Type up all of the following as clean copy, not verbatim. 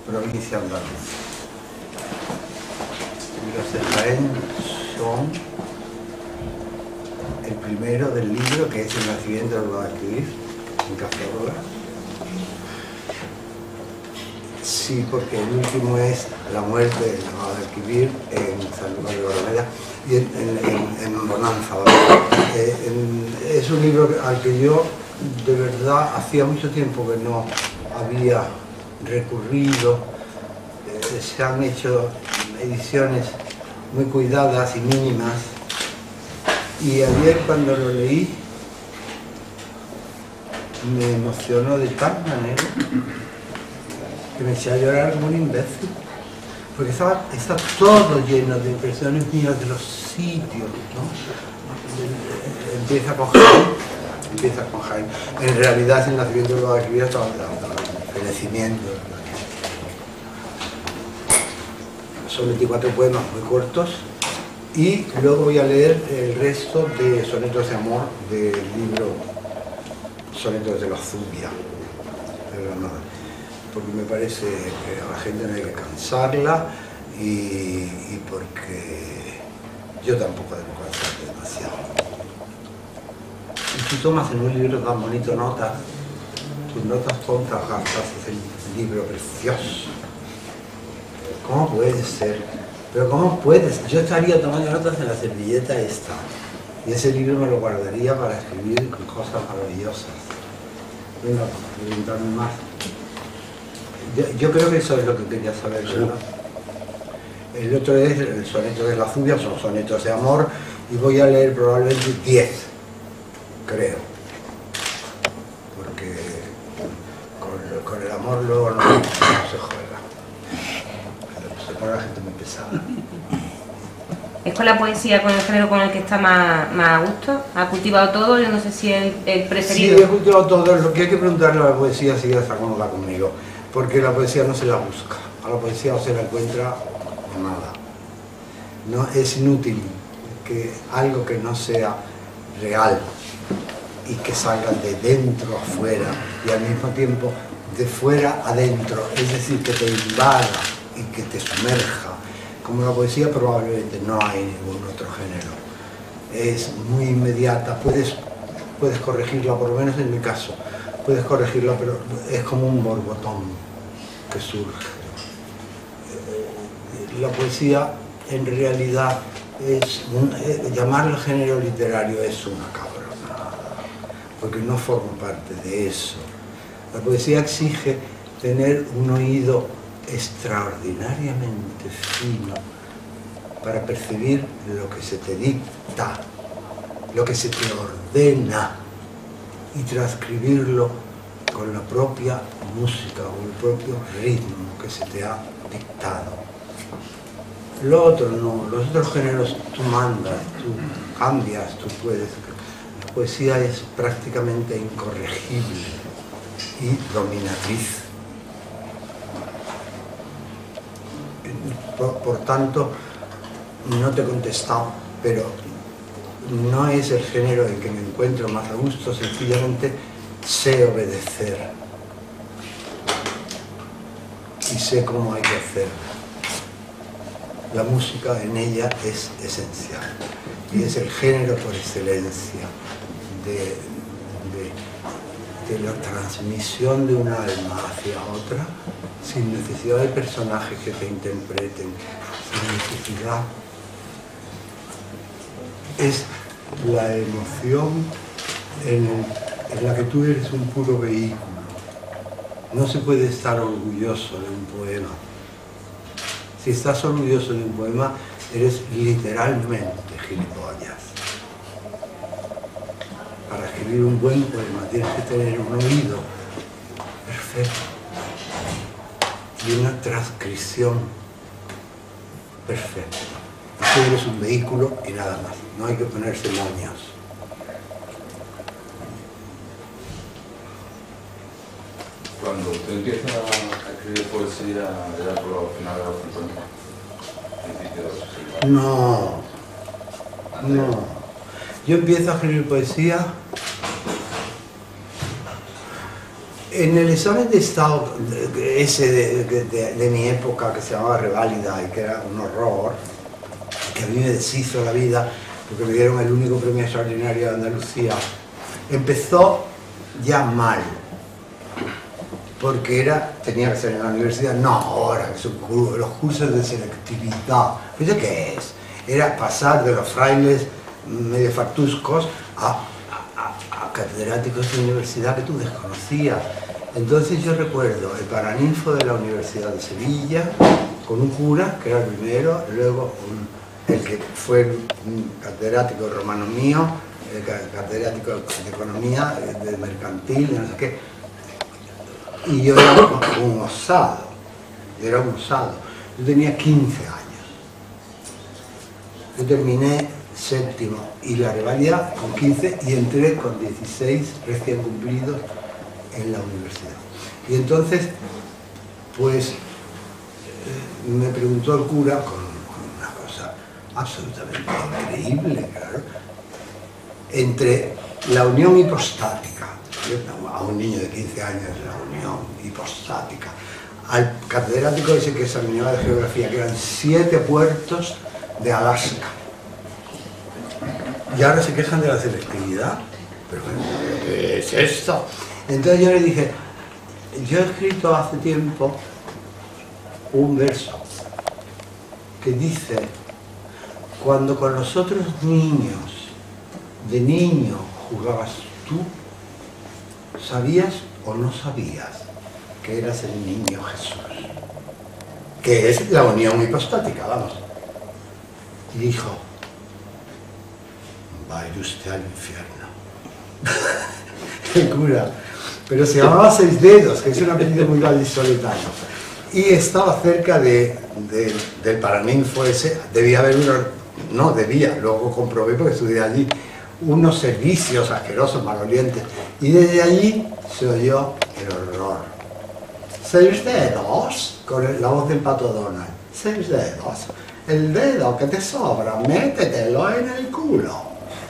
provincia andaluza. Los de Jaén son el primero del libro, que es El nacimiento del Guadalquivir, en Cazadora. Sí, porque el último es La muerte del Guadalquivir en San Luis de Barrameda y en Bonanza. Es un libro al que yo, de verdad, hacía mucho tiempo que no había recurrido. Se han hecho ediciones muy cuidadas y mínimas, y ayer cuando lo leí me emocionó de tal manera que me eché a llorar como un imbécil, porque está todo lleno de impresiones mías de los sitios, ¿no? Empieza con Jaén. En realidad es el nacimiento del Guadalquivir hasta el fenecimiento. Son 24 poemas muy cortos, y luego voy a leer el resto de sonetos de amor del libro Sonetos de la Zubia, de Granada, porque me parece que a la gente no hay que cansarla, y porque yo tampoco debo cansarme demasiado. Y tú tomas en un libro tan bonito notas, tus notas tontas gastas, es el libro precioso. ¿Cómo puede ser? Pero ¿cómo puedes? Yo estaría tomando notas en la servilleta esta, y ese libro me lo guardaría para escribir cosas maravillosas. Venga, preguntarme más. Yo creo que eso es lo que quería saber, ¿verdad? El otro es el soneto de la Zubia, son sonetos de amor, y voy a leer probablemente 10, creo. Porque con el amor luego no se juega. Se pone la gente muy pesada. ¿Es con la poesía, con el género con el que está más a gusto? ¿Ha cultivado todo? Yo no sé si es el preferido. Sí, he cultivado todo. Lo que hay que preguntarle a la poesía si ya está cómoda conmigo, porque la poesía no se la busca. A la poesía o se la encuentra o nada. No, es inútil que algo que no sea real y que salga de dentro a fuera y al mismo tiempo de fuera adentro, es decir, que te invada y que te sumerja. Como la poesía probablemente no hay ningún otro género. Es muy inmediata, puedes corregirla, por lo menos en mi caso, puedes corregirla, pero es como un borbotón que surge. La poesía en realidad llamarlo género literario es una cabronada, porque no forma parte de eso. La poesía exige tener un oído extraordinariamente fino para percibir lo que se te dicta, lo que se te ordena, y transcribirlo con la propia música o el propio ritmo que se te ha dictado. Lo otro no, los otros géneros tú mandas, tú cambias, tú puedes. La poesía es prácticamente incorregible y dominatriz. Por tanto, no te he contestado, pero no es el género en que me encuentro más a gusto, sencillamente sé obedecer y sé cómo hay que hacer. La música en ella es esencial y es el género por excelencia de la transmisión de un alma hacia otra, sin necesidad de personajes que te interpreten, sin necesidad. Es la emoción en la que tú eres un puro vehículo. No se puede estar orgulloso de un poema. Si estás orgulloso de un poema, eres literalmente gilipollas. Para escribir un buen poema tienes que tener un oído perfecto y una transcripción perfecta. Tú eres un vehículo y nada más. No hay que ponerse moños. Cuando usted empieza a escribir poesía ya por los finales de los 50, principios de los 60. No. Yo empiezo a escribir poesía En el examen de estado ese de mi época, que se llamaba Reválida y que era un horror, que a mí me deshizo la vida porque me dieron el único premio extraordinario de Andalucía, empezó ya mal, porque tenía que ser en la universidad, no ahora, que son los cursos de selectividad. ¿Pero qué es? Era pasar de los frailes medio fartuscos a catedráticos de universidad que tú desconocías. Entonces yo recuerdo el paraninfo de la Universidad de Sevilla, con un cura, que era el primero, luego el que fue un catedrático romano mío, el catedrático de economía, de mercantil, de no sé qué. Y yo era un osado, Yo tenía 15 años. Yo terminé séptimo y la reválida con 15 y entré con 16 recién cumplidos en la universidad. Y entonces, pues, me preguntó el cura con una cosa absolutamente increíble, claro, entre la unión hipostática, a un niño de 15 años, la unión hipostática, al catedrático ese que examinaba de geografía, que eran 7 puertos de Alaska. Y ahora se quejan de la selectividad. Pero bueno, ¿qué es esto? Entonces yo le dije, yo he escrito hace tiempo un verso que dice: cuando con los otros niños, de niño, jugabas tú, ¿sabías o no sabías que eras el niño Jesús? Que es la unión hipostática, vamos. Y dijo: vaya usted al infierno. El cura. Pero se llamaba Seis Dedos, que es un apellido muy vallisoletano. Y estaba cerca del paraninfo ese. Debía haber luego comprobé porque estudié allí, unos servicios asquerosos, malolientes. Y desde allí se oyó el horror. 6 dedos, con la voz del Pato Donald. 6 dedos. El dedo que te sobra, métetelo en el culo.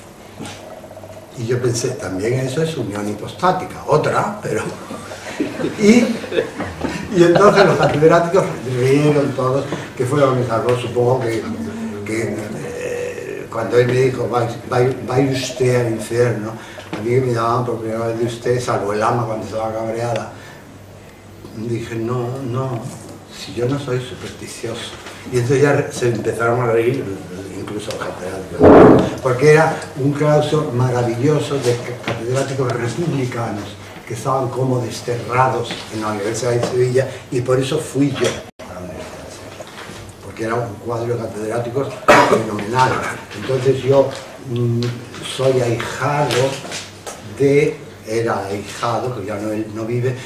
Y yo pensé, también eso es unión hipostática, otra, pero... Y entonces los catedráticos rieron todos, que fue lo que me salvó, supongo que cuando él me dijo, vaya usted al infierno, a mí que me llamaban por primera vez de usted, salvo el ama cuando estaba cabreada, dije, no, si yo no soy supersticioso. Y entonces ya se empezaron a reír, incluso los catedráticos, porque era un claustro maravilloso de catedráticos republicanos que estaban como desterrados en la Universidad de Sevilla, y por eso fui yo a la Universidad de Sevilla, porque era un cuadro de catedráticos fenomenal. Entonces yo soy ahijado era ahijado, que ya no vive,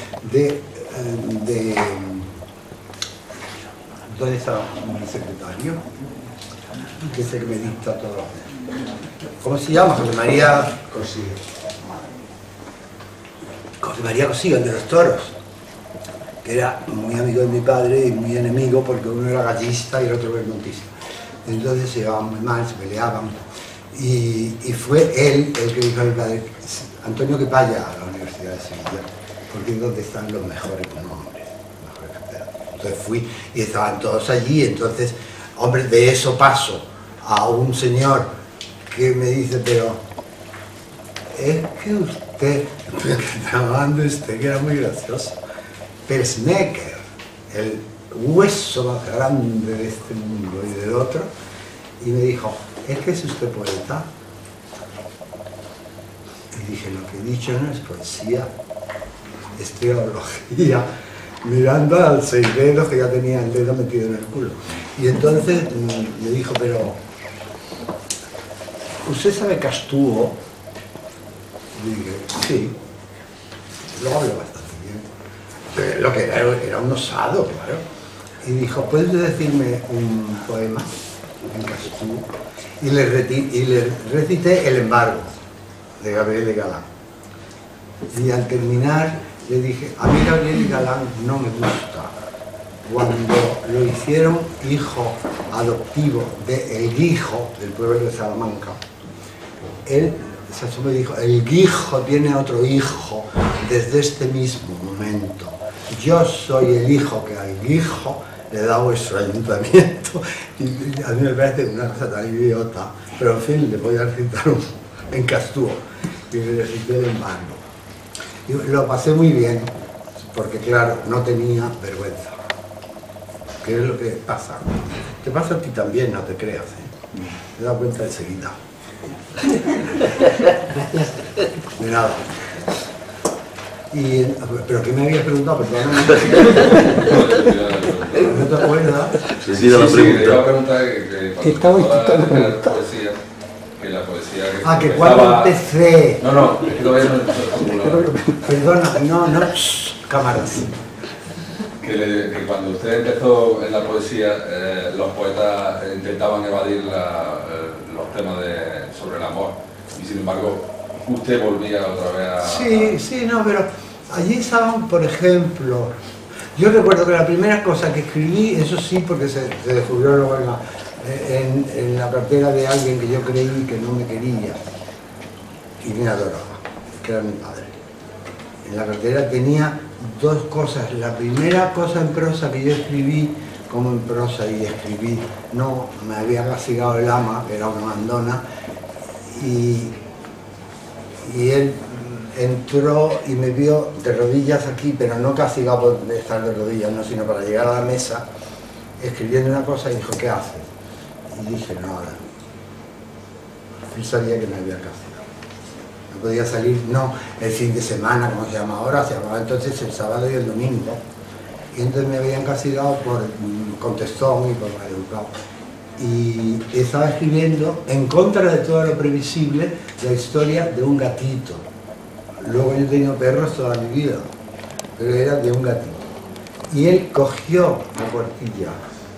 ¿dónde está mi secretario? Que es el que me dicta todo. ¿Cómo se llama? José María Cosillo. José María Cosillo, el de los toros, que era muy amigo de mi padre y muy enemigo, porque uno era gallista y el otro bermontista. Entonces se llevaban muy mal, se peleaban. Y fue él el que dijo a mi padre: Antonio, que vaya a la Universidad de Sevilla, porque es donde están los mejores nombres, los mejores catedráticos. Entonces fui y estaban todos allí. Entonces, hombre, de eso paso a un señor que me dice: pero es que usted, llamando usted, que era muy gracioso, Persnecker, el hueso más grande de este mundo y del otro, y me dijo: ¿es que es usted poeta? Y dije: lo que he dicho no es poesía, es teología, mirando al 6 dedos, que ya tenía el dedo metido en el culo. Y entonces me dijo: pero ¿usted sabe Castuo? Y dije: sí, lo hablo bastante bien. Pero lo que era un osado, claro. Y dijo: ¿puedes decirme un poema en Castuo? Y le recité El embargo, de Gabriel de Galán. Y al terminar le dije: a mí Gabriel de Galán no me gusta. Cuando lo hicieron hijo adoptivo del hijo del pueblo de Salamanca, él Sassou me dijo, el hijo tiene otro hijo desde este mismo momento. Yo soy el hijo que al hijo le da vuestro ayuntamiento. Y a mí me parece una cosa tan idiota, pero en fin, le voy a recitar en Castúo, y le recité de mano. Y lo pasé muy bien, porque claro, no tenía vergüenza. ¿Qué es lo que pasa? Te pasa a ti también, no te creas, ¿eh? Me he dado cuenta enseguida. De nada. ¿Pero qué me habías preguntado? Perdóname. ¿No te acuerdas? Sí, la pregunta que estaba intentando preguntar. Que la poesía que cuando empecé. No, es que todavía no. Perdona, no, cámaras. Que cuando usted empezó en la poesía, los poetas intentaban evadir los temas sobre el amor, y sin embargo usted volvía otra vez a... Sí, no, pero allí estaban, por ejemplo, yo recuerdo que la primera cosa que escribí, eso sí, porque se descubrió luego en la cartera de alguien que yo creí que no me quería y me adoraba, que era mi padre. En la cartera tenía dos cosas. La primera cosa en prosa que yo escribí, como en prosa y escribí, no, me había castigado el ama, que era una mandona, y él entró y me vio de rodillas aquí, pero no castigado por estar de rodillas, no, sino para llegar a la mesa, escribiendo una cosa, y dijo, ¿qué haces? Y dije, nada. Él sabía que me había castigado. No podía salir, no, el fin de semana, como se llama ahora, se llamaba entonces el sábado y el domingo. Y entonces me habían castigado por contestón y por maleducado. Y estaba escribiendo, en contra de todo lo previsible, la historia de un gatito. Luego yo he tenido perros toda mi vida, pero era de un gatito. Y él cogió la cuartilla,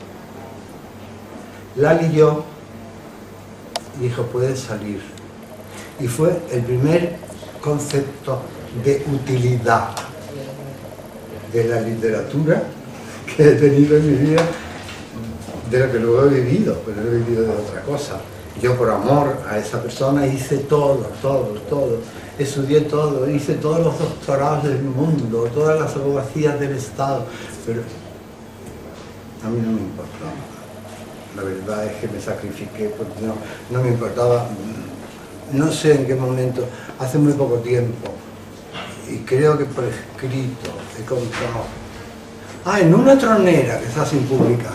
la leyó y dijo, puedes salir. Y fue el primer concepto de utilidad de la literatura que he tenido en mi vida, de lo que luego he vivido, pero he vivido de otra cosa. Yo por amor a esa persona hice todo, estudié todo, hice todos los doctorados del mundo, todas las abogacías del Estado, pero a mí no me importaba. La verdad es que me sacrifiqué porque no me importaba. No sé en qué momento, hace muy poco tiempo, y creo que por escrito he contado. En una tronera que está sin publicar.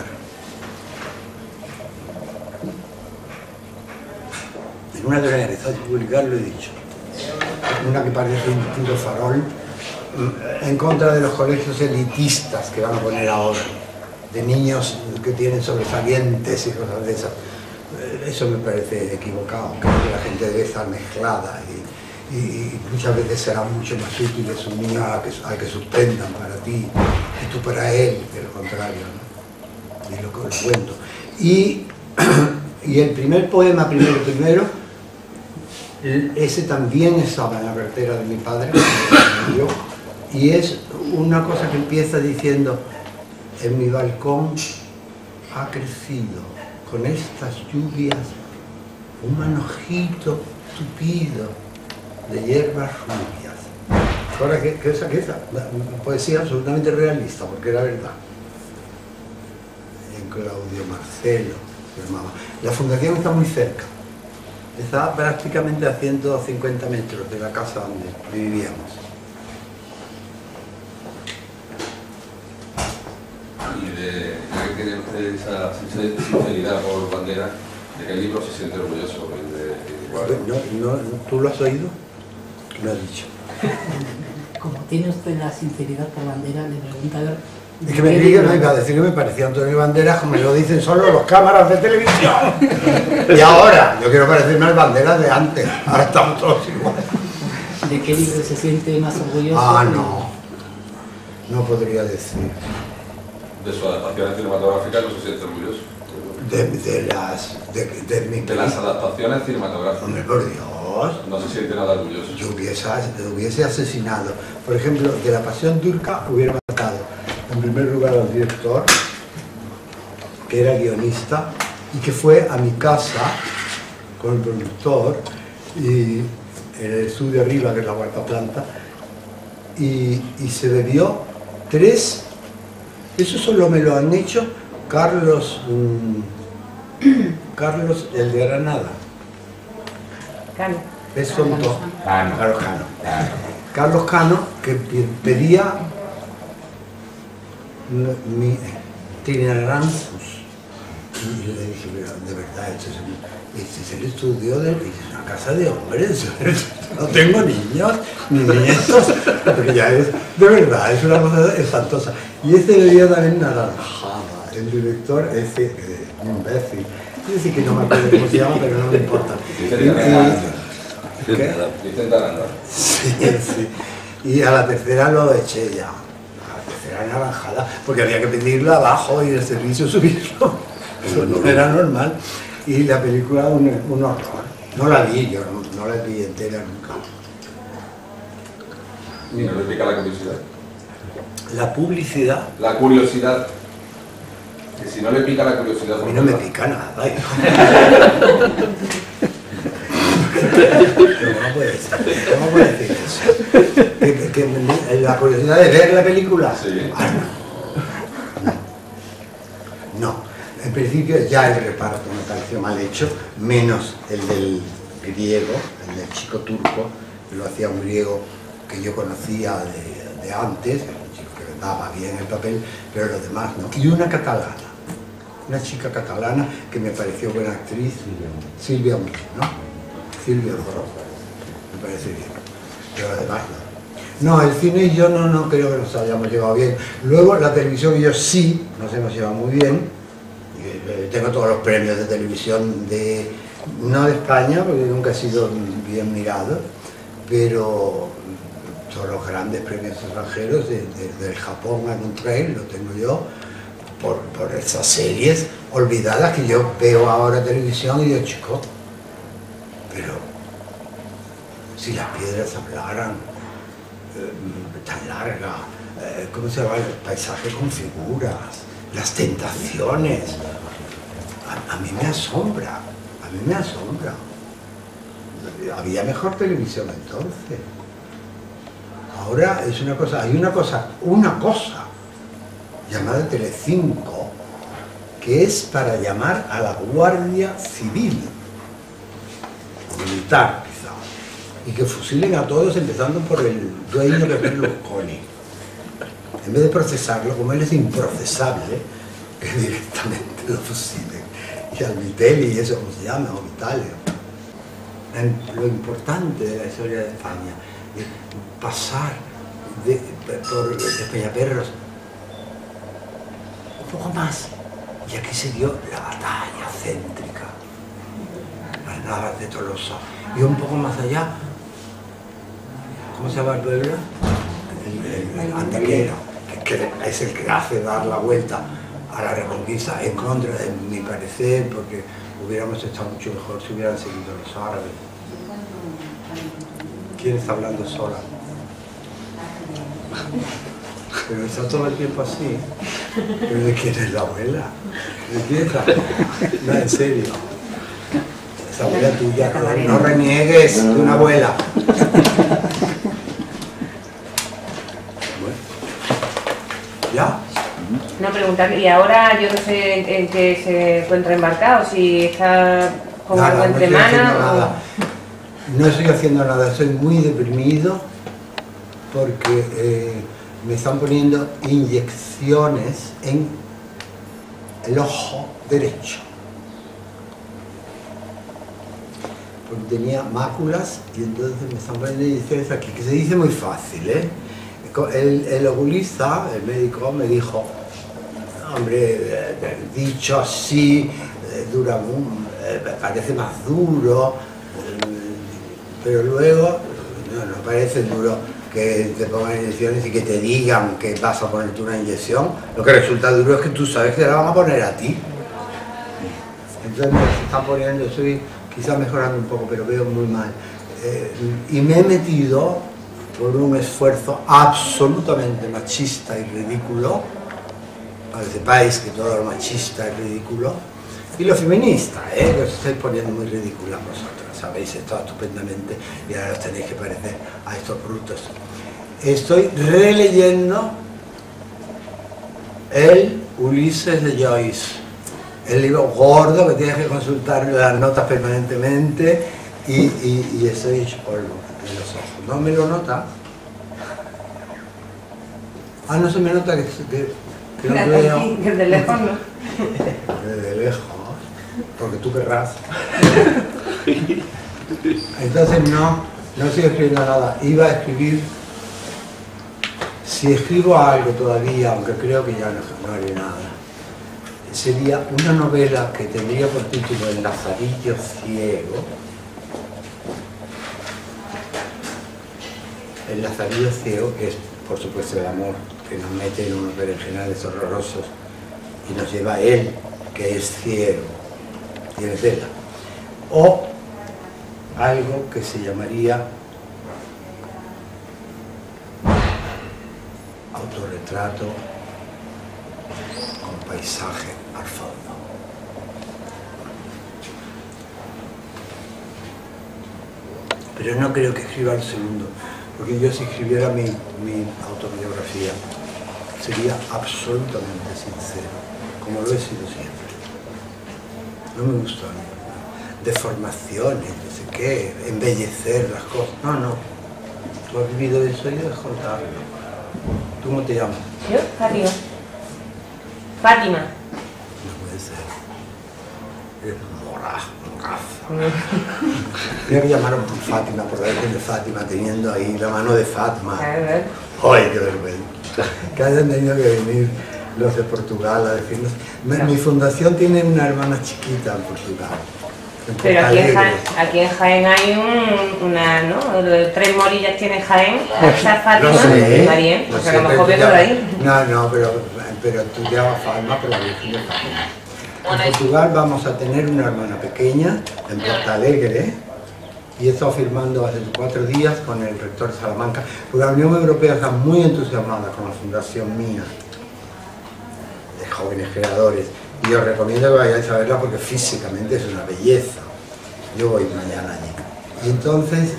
En una tronera que está sin publicar lo he dicho. Una que parece un puro farol, en contra de los colegios elitistas que van a poner ahora, de niños que tienen sobresalientes y cosas de esas. Eso me parece equivocado. Creo que la gente debe estar mezclada y muchas veces será mucho más útil un niño al que sustentan para ti y tú para él, que lo contrario, ¿no? Y lo cuento. Y el primer poema, primero, ese también estaba en la cartera de mi padre, y es una cosa que empieza diciendo, en mi balcón ha crecido con estas lluvias un manojito tupido de hierbas rubias. Ahora, ¿qué es esa? Poesía absolutamente realista, porque era verdad. En Claudio Marcelo se llamaba. La fundación está muy cerca. Está prácticamente a 150 metros de la casa donde vivíamos. Ya que tiene usted esa sinceridad por Bandera, ¿de qué libro se siente orgulloso? ¿Tú lo has oído? Lo has dicho. Como tiene usted la sinceridad por Bandera, le pregunta a ver... Es que me diga, no iba a decir que me parecía Antonio Banderas, como me lo dicen solo los cámaras de televisión. Y ahora, yo quiero parecerme al Banderas de antes. Ahora estamos todos iguales. ¿De qué libro se siente más orgulloso? No podría decir. ¿De su adaptación cinematográfica no se siente orgulloso? De las adaptaciones cinematográficas. Hombre, por Dios. No se siente nada orgulloso. Yo hubiese asesinado. Por ejemplo, de La Pasión Turca hubiera matado en primer lugar al director, que era guionista, y que fue a mi casa con el productor y en el estudio arriba, que es la cuarta planta, y se bebió 3, eso solo me lo han hecho Carlos, el de Granada. Cano. Es tonto. Cano. Carlos Cano, que pedía Trinarancus. Y le dije, pero de verdad, este es el estudio de una casa de hombres. No tengo niños ni nietos, porque ya es, de verdad, es una cosa espantosa. Y bebía también naranjada. El director, ese imbécil. Es decir, que no me acuerdo cómo se llama, pero no me importa. ¿Qué? Sí. Y a la tercera lo eché ya. A la tercera naranjada, porque había que pedirla abajo y el servicio subirlo. Eso no era normal. Y la película un horror. No la vi, yo no la vi entera nunca. ¿Y no le pica la curiosidad? La publicidad. La curiosidad. Que si no le pica la curiosidad... A mí no me pica nada. ¿Cómo puede decir eso? Que la curiosidad de ver la película. Sí. Ah, no. En principio ya el reparto me pareció mal hecho, menos el del griego, el del chico turco, que lo hacía un griego que yo conocía de antes, un chico que daba bien el papel, pero los demás no. Y una catalana, una chica catalana que me pareció buena actriz, Silvia Oro, ¿no? Silvia Oro, me parece bien, pero además no. No, el cine y yo no creo que nos hayamos llevado bien. Luego la televisión y yo sí nos hemos llevado muy bien. Tengo todos los premios de televisión, no de España, porque nunca he sido bien mirado, pero todos los grandes premios extranjeros, del Japón a un trail, lo tengo yo, por esas series olvidadas que yo veo ahora en televisión y digo, chico, pero si las piedras hablaran tan larga, ¿cómo se llama? El paisaje con figuras, las tentaciones. A mí me asombra, Había mejor televisión entonces. Ahora es una cosa, hay una cosa llamada Telecinco, que es para llamar a la Guardia Civil, militar quizá, y que fusilen a todos empezando por el dueño que es Berlusconi. En vez de procesarlo, como él es improcesable, que directamente lo fusilen. Y al Vitelli y eso, como se llama, o Vitalio. Lo importante de la historia de España es pasar por Peñaperros un poco más. Y aquí se dio la batalla céntrica, las Navas de Tolosa. Y un poco más allá, ¿cómo se llama el pueblo? El Antequera, que es el que hace dar la vuelta a la Reconquista en contra de mi parecer, porque hubiéramos estado mucho mejor si hubieran seguido los árabes. ¿Quién está hablando sola? Pero está todo el tiempo así. ¿Pero de quién es la abuela? ¿De quién es la abuela? No, en serio. Esa abuela tuya, no reniegues de una abuela. ¿Ya? No, preguntar, y ahora yo no sé en qué se encuentra embarcado, si está con algo entre manos. No estoy haciendo nada, estoy muy deprimido porque me están poniendo inyecciones en el ojo derecho. Porque tenía máculas y entonces me están poniendo inyecciones aquí, que se dice muy fácil, ¿eh? El oculista, el médico, me dijo, hombre, dicho así, dura, parece más duro, pero luego no parece duro que te pongan inyecciones y que te digan que vas a ponerte una inyección. Lo que resulta duro es que tú sabes que te la van a poner a ti. Entonces me están poniendo, estoy quizás mejorando un poco, pero veo muy mal. Y me he metido por un esfuerzo absolutamente machista y ridículo, para que sepáis que todo lo machista es ridículo, Y los feministas, que os estáis poniendo muy ridículas vosotras, sabéis esto estupendamente y ahora os tenéis que parecer a estos brutos. Estoy releyendo el Ulises de Joyce, el libro gordo que tienes que consultar las notas permanentemente y estoy hecho polvo en los ojos. ¿No me lo nota? Ah, no se me nota que no veo. Desde lejos no. Desde lejos, porque tú querrás. Entonces no estoy escribiendo nada. Iba a escribir, si escribo algo todavía, aunque creo que ya no haré nada, sería una novela que tendría por título El Lazarillo Ciego. El Lazarillo Ciego, que es por supuesto el amor que nos mete en unos berenjenales horrorosos y nos lleva a él, que es ciego, tiene cela. O algo que se llamaría autorretrato con paisaje al fondo. Pero no creo que escriba el segundo, porque yo si escribiera mi autobiografía sería absolutamente sincero, como lo he sido siempre. No me gusta deformaciones, no sé qué, embellecer las cosas. No. Tú has vivido eso y debes contarlo. ¿Tú cómo te llamas? Yo, Fátima. Fátima. No puede ser. Eres moraza. Tenía que llamaron por Fátima, por la Virgen de Fátima, teniendo ahí la mano de Fátima. ¡Ay, qué vergüenza! Que hayan tenido que venir los de Portugal a decirnos. Mi fundación tiene una hermana chiquita en Portugal. Pero aquí en Jaén hay una, ¿no? 3 morillas tiene Jaén, esa Fátima y Marién, pues a lo mejor viene de ahí. No, pero tú llamas Fátima por la Virgen de Fátima. En Portugal vamos a tener una hermana pequeña en Porto Alegre, y he estado firmando hace 4 días con el rector de Salamanca, porque la Unión Europea está muy entusiasmada con la fundación mía de jóvenes creadores, y os recomiendo que vayáis a verla porque físicamente es una belleza. Yo voy mañana allí. Y entonces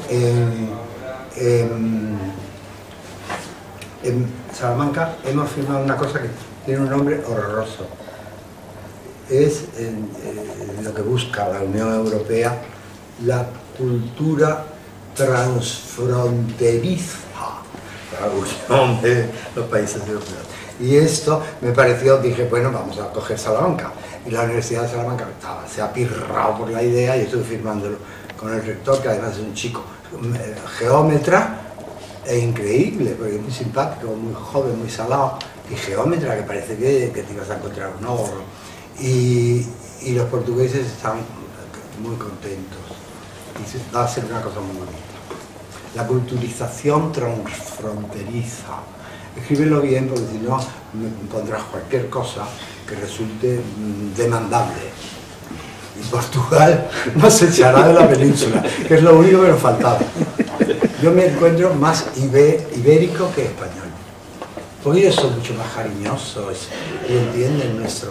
en Salamanca hemos firmado una cosa que tiene un nombre horroroso. Es lo que busca la Unión Europea, la cultura transfronteriza, la unión de los países europeos. Y esto me pareció, dije, bueno, vamos a coger Salamanca. Y la Universidad de Salamanca se ha pirrado por la idea y estoy firmándolo con el rector, que además es un chico geómetra, e increíble, porque es muy simpático, muy joven, muy salado, y geómetra, que parece que te ibas a encontrar un ogro. Y los portugueses están muy contentos. Y va a ser una cosa muy bonita. La culturización transfronteriza. Escríbelo bien, porque si no me pondrás cualquier cosa que resulte demandable. Y Portugal nos echará de la península, que es lo único que nos faltaba. Yo me encuentro más ibérico que español. Porque ellos son mucho más cariñosos y entienden nuestro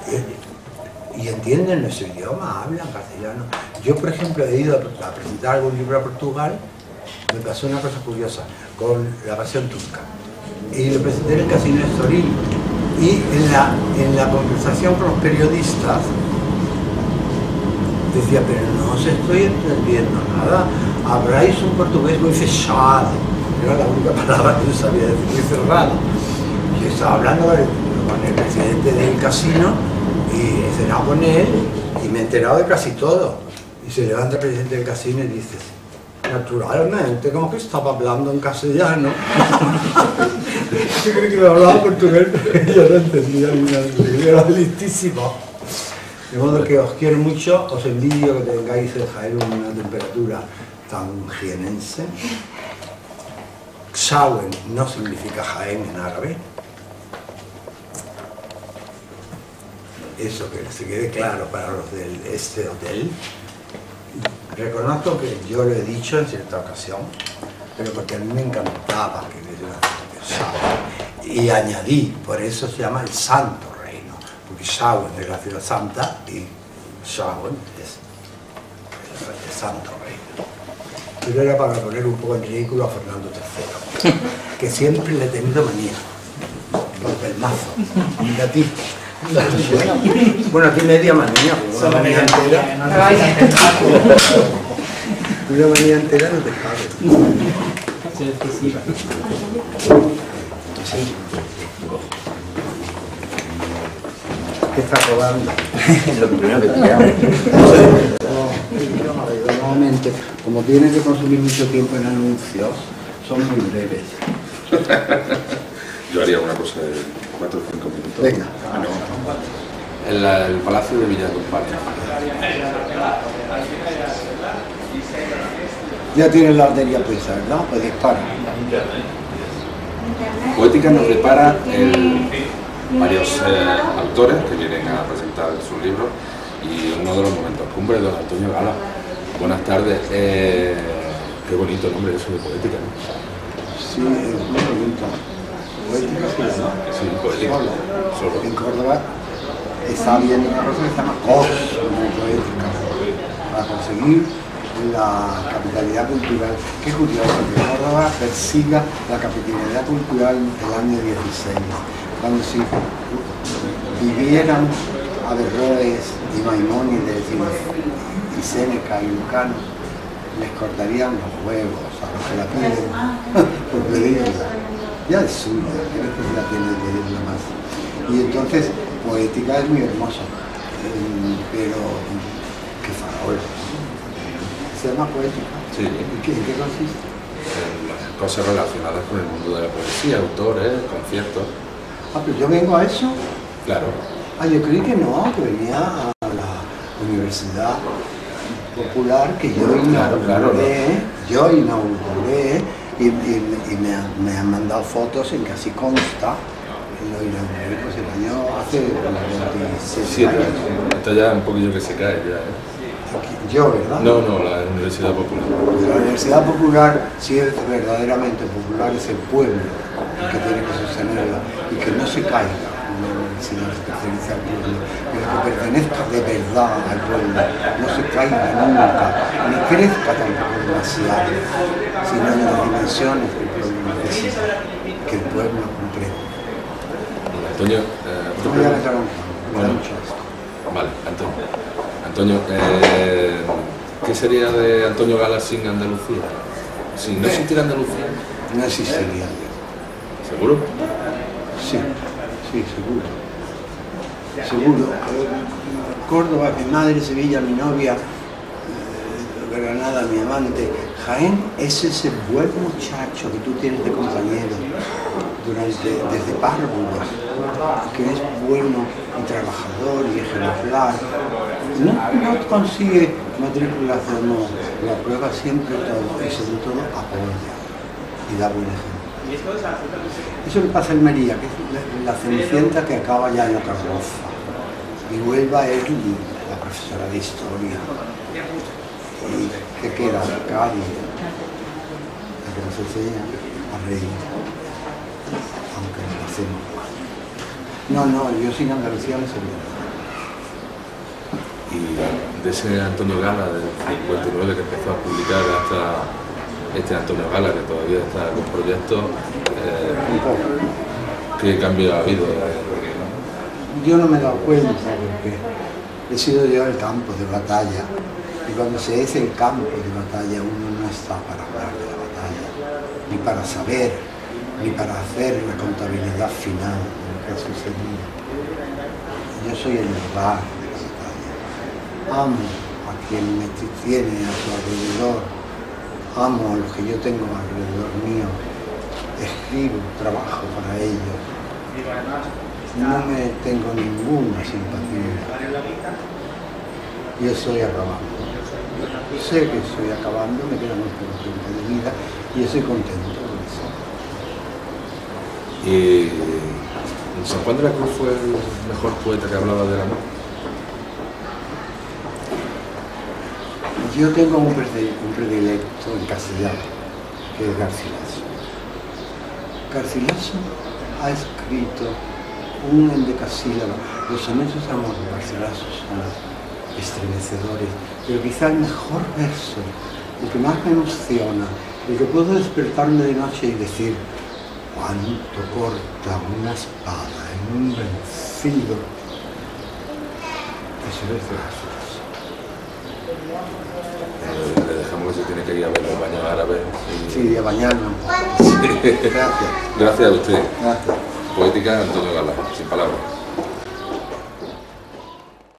idioma, hablan castellano. Yo, por ejemplo, he ido a presentar algún libro a Portugal. Me pasó una cosa curiosa con La Pasión Turca. Y lo presenté en el Casino de Estoril. Y en la conversación con los periodistas decía, pero no os estoy entendiendo nada. Habláis un portugués muy fechado. Era la única palabra que yo sabía decir, muy cerrado. Yo estaba hablando con el presidente del casino y he cenado con él y me he enterado de casi todo. Y se levanta el presidente del casino y dice, naturalmente, como que estaba hablando en castellano. Yo creo que me hablaba portugués, pero yo no entendía ni nada. Yo era listísimo. De modo que os quiero mucho, os envidio que tengáis en Jaén una temperatura tan jienense. Xauen no significa Jaén en árabe. Eso que se quede claro para los del este hotel. Reconozco que yo lo he dicho en cierta ocasión, pero porque a mí me encantaba que hubiese una ciudad. Y añadí, por eso se llama el Santo Reino, porque Xauen es la ciudad santa y Sharon es santo rey. Pero era para poner un poco en ridículo a Fernando III, que siempre le he tenido manía. Los del mazo, mira ti. Bueno, aquí media manía, una manía entera. Una manía entera no te cabe. ¿Qué está rodando? Lo primero que te queda. Normalmente, como tiene que consumir mucho tiempo en anuncios, son muy breves. Yo haría una cosa de 4 o 5 minutos. Venga. El Palacio de Villa Comparte. Ya tienes la arteria puesta, ¿verdad? Pues dispara. Poética nos depara varios autores que vienen a presentar sus libros y uno de los momentos cumbre de don Antonio Gala. Buenas tardes. Qué bonito el nombre eso de Poética, ¿no? Sí, es muy bonito. Poética sí, ¿no? Sí, Poética. Solo. En Córdoba está habiendo una cosa que se llama Poética para conseguir la capitalidad cultural. Qué curioso que Córdoba persiga la capitalidad cultural del año 16, cuando si vivieran Averroes y Maimónides y Séneca y Lucano, les cortarían los huevos a los que la piden por pedirla. Ya es suya, ¿qué necesidad tiene de pedirla más? Y entonces, Poética es muy hermosa, pero qué farol. ¿Se llama Poética? Sí. ¿En qué consiste? En cosas relacionadas con el mundo de la poesía, autores, conciertos. Ah, pero yo vengo a eso. Claro. Ah, yo creí que no, que venía a la Universidad Popular, que yo inauguré, y me han mandado fotos en que así consta. Lo inauguré pues el año hace 27 años. Esto ya un poquillo que se cae ya, ¿eh? Yo, ¿verdad? No, la Universidad Popular. La Universidad Popular, si es verdaderamente popular, es el pueblo el que tiene que sostenerla y que no se caiga una universidad que pertenece al pueblo, pero que pertenezca de verdad al pueblo, no se caiga nunca, ni crezca tampoco demasiado, sino en las dimensiones que el pueblo necesita, que el pueblo comprenda. Antonio, No voy a meter me da mucho esto. Vale, Antonio, ¿qué sería de Antonio Gala sin Andalucía? Si no existiera Andalucía. No existiría. ¿Seguro? Sí, seguro. Seguro. Córdoba, mi madre, Sevilla, mi novia, Granada, mi amante. Jaén es ese buen muchacho que tú tienes de compañero desde párvulos, que es bueno y trabajador y ejemplar. No consigue matriculación, no, la prueba siempre todo y sobre todo apoya y da buen ejemplo. Eso le pasa a María, que es la cenicienta que acaba ya en la carroza y Huelva es la profesora de historia y que queda Cádiz, la que nos enseña a reír, aunque lo hacemos mal. No, yo sin Andalucía no sería. Y de ese Antonio Gala del 59 que empezó a publicar hasta este Antonio Gala que todavía está con proyectos, ¿qué cambio ha habido? Yo no me he dado cuenta porque he sido yo el campo de batalla y cuando se es el campo de batalla uno no está para hablar de la batalla, ni para saber, ni para hacer la contabilidad final de lo que ha sucedido. Yo soy el lugar de la batalla. Amo a quien me tiene a su alrededor, amo a los que yo tengo alrededor mío, escribo, trabajo para ellos. No me tengo ninguna simpatía. Yo estoy acabando. Sé que estoy acabando, me queda muy poco tiempo de vida y estoy contento con eso. Y San Juan de la Cruz fue el mejor poeta que hablaba del amor. Yo tengo un predilecto en castellano, que es Garcilaso. Garcilaso ha escrito un endecasílabo. Los sonetos de amor de Garcilaso son estremecedores, pero quizá el mejor verso, el que más me emociona, el que puedo despertarme de noche y decir cuánto corta una espada en un vencido. Eso es gracias. Le dejamos que se tiene que ir a ver los baños árabes. Sí, a bañarnos. Gracias. Gracias a usted. Gracias. Poética Antonio Gala, sin palabras.